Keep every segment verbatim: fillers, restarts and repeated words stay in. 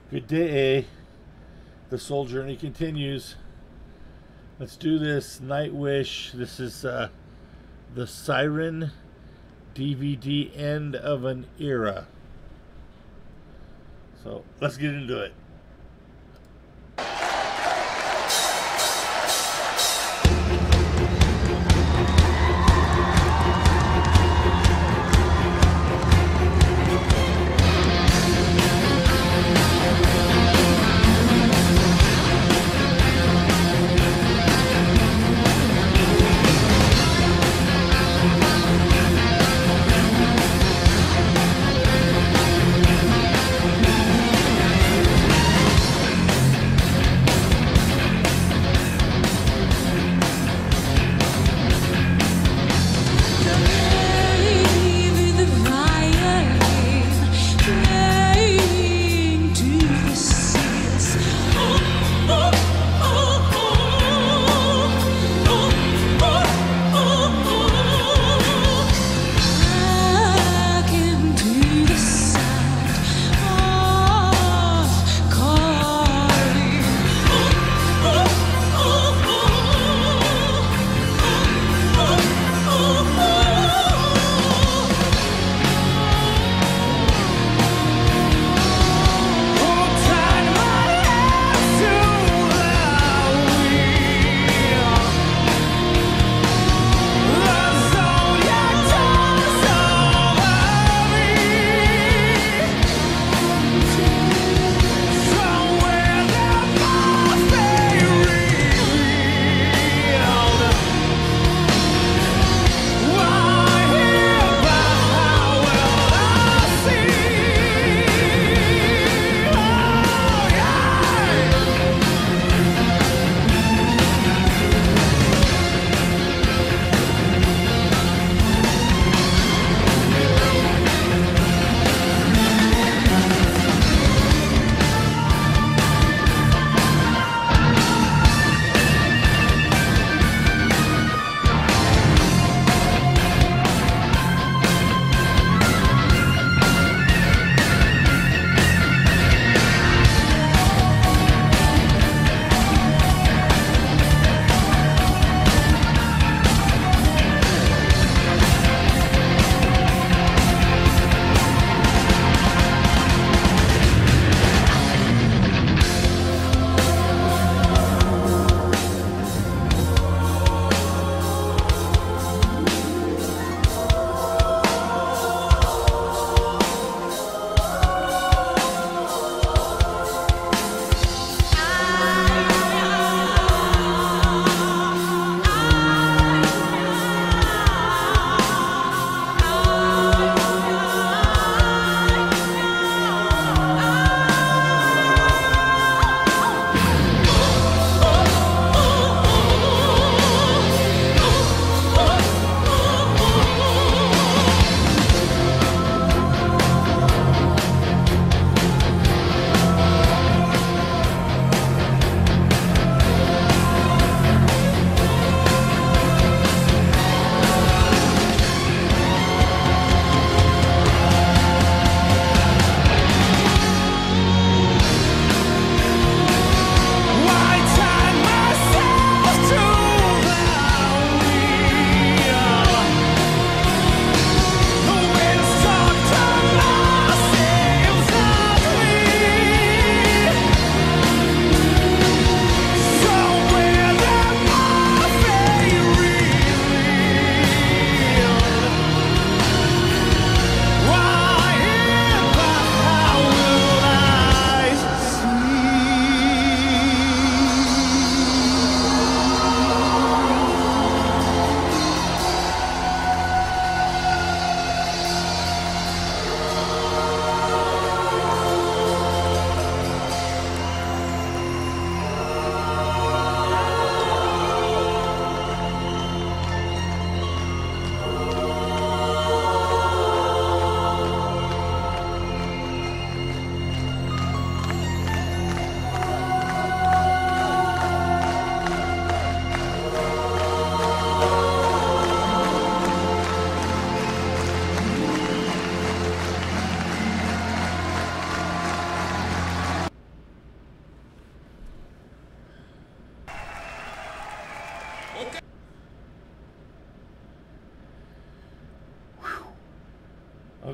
Good day. The soul journey continues. Let's do this Nightwish. This is uh, the Siren D V D End of an Era. So let's get into it.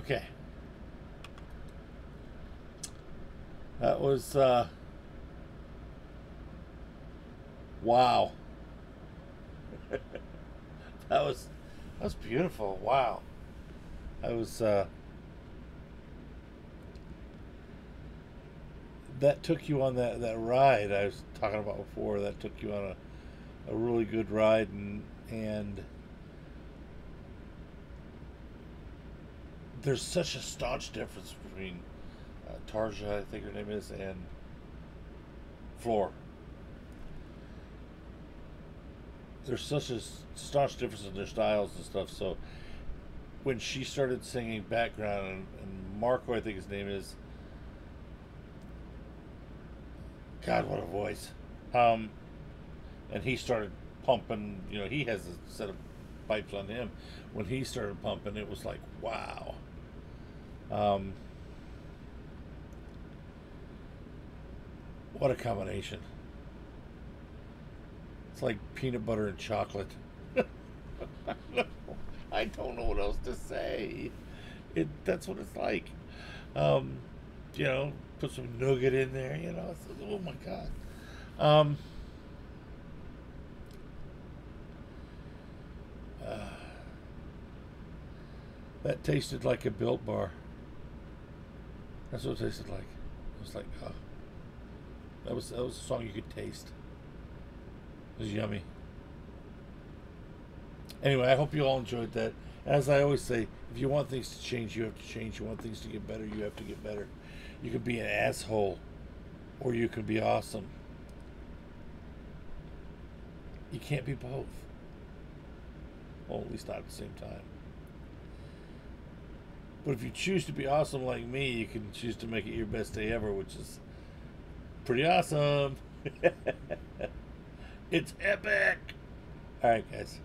Okay. That was, uh, wow. that was, that was beautiful. Wow. That was, uh, that took you on that, that ride I was talking about before. That took you on a, a really good ride, and, and there's such a staunch difference between uh, Tarja, I think her name is, and Floor. There's such a staunch difference in their styles and stuff. So when she started singing background, and, and Marco, I think his name is, God, what a voice. Um, and he started pumping, you know, he has a set of pipes on him. When he started pumping, it was like, wow. Um, what a combination. It's like peanut butter and chocolate. I don't know what else to say. It that's what it's like. Um, you know, put some nougat in there, you know. It's, oh my god. Um, uh, that tasted like a Built Bar. That's what it tasted like. It was like, oh, that was that was a song you could taste. It was yummy. Anyway, I hope you all enjoyed that. As I always say, if you want things to change, you have to change. You want things to get better, you have to get better. You can be an asshole, or you can be awesome. You can't be both. Well, at least not at the same time. But if you choose to be awesome like me, you can choose to make it your best day ever, which is pretty awesome. It's epic. All right, guys.